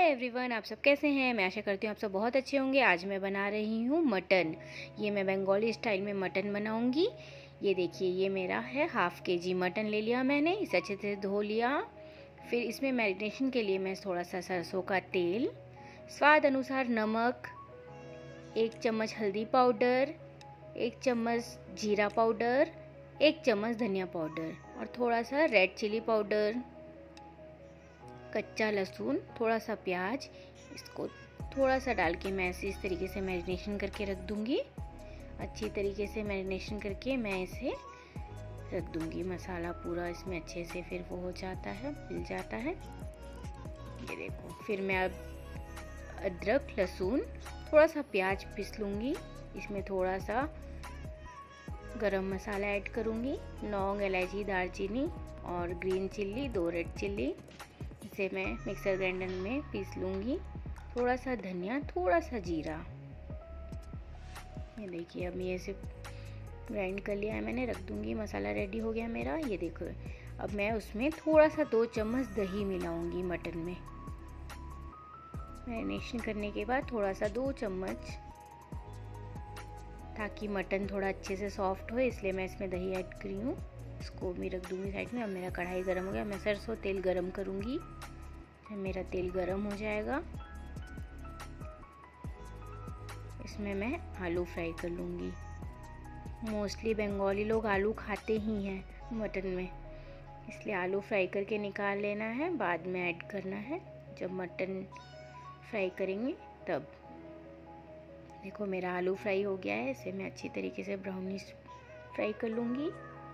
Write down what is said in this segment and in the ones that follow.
Everyone, आप सब कैसे हैं। मैं आशा करती हूँ आप सब बहुत अच्छे होंगे। आज मैं बना रही हूँ मटन। ये मैं बंगाली स्टाइल में मटन बनाऊँगी। ये देखिए, ये मेरा है ½ kg मटन ले लिया मैंने। इसे अच्छे से धो लिया। फिर इसमें मैरिनेशन के लिए मैं थोड़ा सा सरसों का तेल, स्वाद अनुसार नमक, 1 चम्मच हल्दी पाउडर, 1 चम्मच जीरा पाउडर, 1 चम्मच धनिया पाउडर और थोड़ा सा रेड चिली पाउडर, कच्चा लहसुन, थोड़ा सा प्याज, इसको थोड़ा सा डाल के मैं इस तरीके से मैरिनेशन करके रख दूंगी। अच्छी तरीके से मैरिनेशन करके मैं इसे रख दूंगी। मसाला पूरा इसमें अच्छे से फिर वो हो जाता है, मिल जाता है। ये देखो, फिर मैं अब अदरक, लहसुन, थोड़ा सा प्याज पीस लूँगी। इसमें थोड़ा सा गरम मसाला ऐड करूँगी, लौंग, इलायची, दालचीनी और ग्रीन चिल्ली, 2 रेड चिल्ली। इसे मैं मिक्सर ग्राइंडर में पीस लूँगी। थोड़ा सा धनिया, थोड़ा सा जीरा। ये देखिए, अब ये से ग्राइंड कर लिया है मैंने, रख दूँगी। मसाला रेडी हो गया मेरा। ये देखो, अब मैं उसमें थोड़ा सा 2 चम्मच दही मिलाऊंगी मटन में। मैरिनेशन करने के बाद थोड़ा सा 2 चम्मच, ताकि मटन थोड़ा अच्छे से सॉफ्ट हो, इसलिए मैं इसमें दही ऐड करी हूँ। इसको भी रख दूँगी साइड में। अब मेरा कढ़ाई गर्म हो गया। मैं सरसों तेल गरम करूँगी। मेरा तेल गरम हो जाएगा, इसमें मैं आलू फ्राई कर लूँगी। मोस्टली बंगाली लोग आलू खाते ही हैं मटन में, इसलिए आलू फ्राई करके निकाल लेना है, बाद में ऐड करना है जब मटन फ्राई करेंगे तब। देखो, मेरा आलू फ्राई हो गया है। इसे मैं अच्छी तरीके से ब्राउनिश फ्राई कर लूँगी।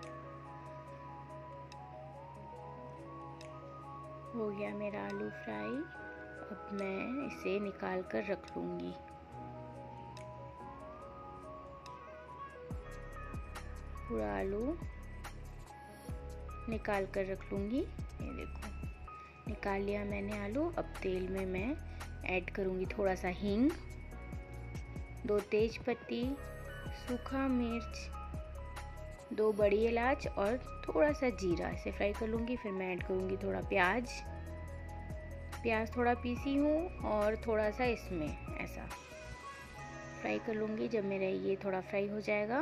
हो गया मेरा आलू फ्राई। अब मैं इसे निकाल कर रख लूँगी। पूरा आलू निकाल कर रख लूँगी। ये देखो, निकाल लिया मैंने आलू। अब तेल में मैं ऐड करूँगी थोड़ा सा हींग, 2 तेज पत्ती, सूखा मिर्च, 2 बड़ी इलाच और थोड़ा सा जीरा। इसे फ्राई कर लूँगी। फिर मैं ऐड करूँगी थोड़ा प्याज थोड़ा पीसी हूँ और थोड़ा सा इसमें ऐसा फ्राई कर लूँगी। जब मेरा ये थोड़ा फ्राई हो जाएगा,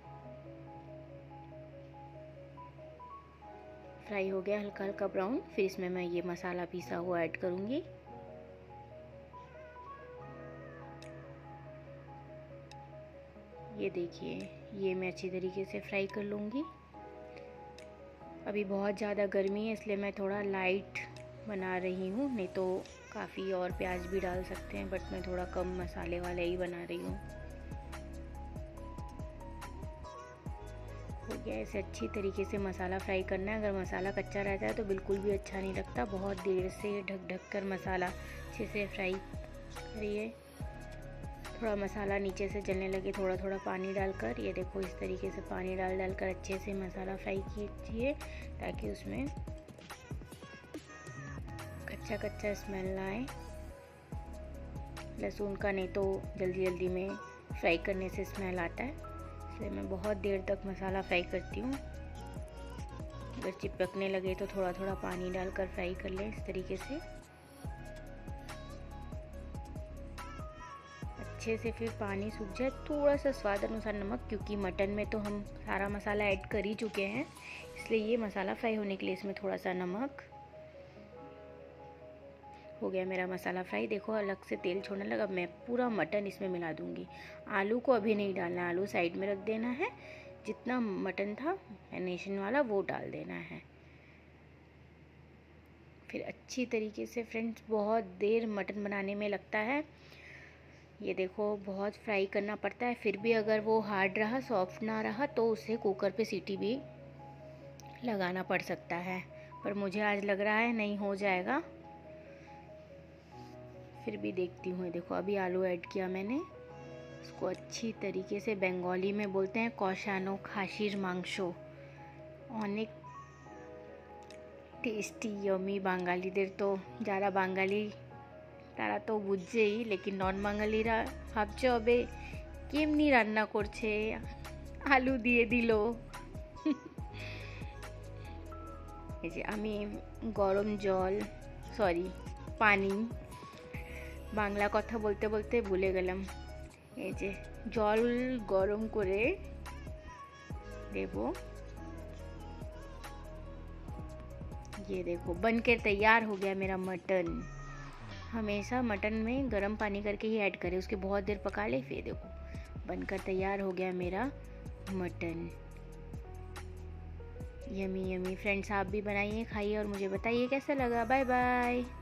फ्राई हो गया हल्का हल्का ब्राउन, फिर इसमें मैं ये मसाला पीसा हुआ ऐड करूँगी। ये देखिए, ये मैं अच्छी तरीके से फ्राई कर लूँगी। अभी बहुत ज़्यादा गर्मी है, इसलिए मैं थोड़ा लाइट बना रही हूँ, नहीं तो काफ़ी और प्याज भी डाल सकते हैं, बट मैं थोड़ा कम मसाले वाला ही बना रही हूँ। हो गया। इसे अच्छी तरीके से मसाला फ्राई करना है। अगर मसाला कच्चा रहता है तो बिल्कुल भी अच्छा नहीं लगता। बहुत देर से ढक कर मसाला अच्छे से फ्राई करिए। थोड़ा मसाला नीचे से जलने लगे, थोड़ा थोड़ा पानी डालकर, ये देखो इस तरीके से पानी डाल कर अच्छे से मसाला फ्राई कीजिए, ताकि उसमें कच्चा स्मेल ना आए लहसुन का, नहीं तो जल्दी में फ्राई करने से स्मेल आता है। इसलिए मैं बहुत देर तक मसाला फ्राई करती हूँ। अगर चिपकने लगे तो थोड़ा थोड़ा पानी डालकर फ्राई कर लें इस तरीके से अच्छे से। फिर पानी सूख जाए, थोड़ा सा स्वाद अनुसार नमक, क्योंकि मटन में तो हम सारा मसाला ऐड कर ही चुके हैं, इसलिए ये मसाला फ्राई होने के लिए इसमें थोड़ा सा नमक। हो गया मेरा मसाला फ्राई। देखो, अलग से तेल छोड़ने लगा। मैं पूरा मटन इसमें मिला दूंगी। आलू को अभी नहीं डालना, आलू साइड में रख देना है। जितना मटन था मैरिनेशन वाला वो डाल देना है। फिर अच्छी तरीके से, फ्रेंड्स, बहुत देर मटन बनाने में लगता है। ये देखो, बहुत फ्राई करना पड़ता है। फिर भी अगर वो हार्ड रहा, सॉफ्ट ना रहा, तो उसे कुकर पे सीटी भी लगाना पड़ सकता है, पर मुझे आज लग रहा है नहीं हो जाएगा। फिर भी देखती हूँ। देखो, अभी आलू ऐड किया मैंने। इसको अच्छी तरीके से, बंगाली में बोलते हैं कौशानो खासिर मांसो, অনেক টেস্টি यमी। বাঙালিদের তো, যারা বাঙালি তারা তো বুঝছেই, लेकिन নন বাঙালিরা ভাবছে হবে কেমনি রান্না করছে, আলু দিয়ে দিল। এই যে আমি গরম জল, পানি বাংলা কথা বলতে বলতে ভুলে গেলাম। এই যে জল গরম করে देव। ये देखो बनकर तैयार हो गया मेरा मटन। हमेशा मटन में गर्म पानी करके ही ऐड करें, उसके बहुत देर पका ले। फिर देखो बनकर तैयार हो गया मेरा मटन। यमी यमी फ्रेंड्स, आप भी बनाइए, खाइए और मुझे बताइए कैसा लगा। Bye bye.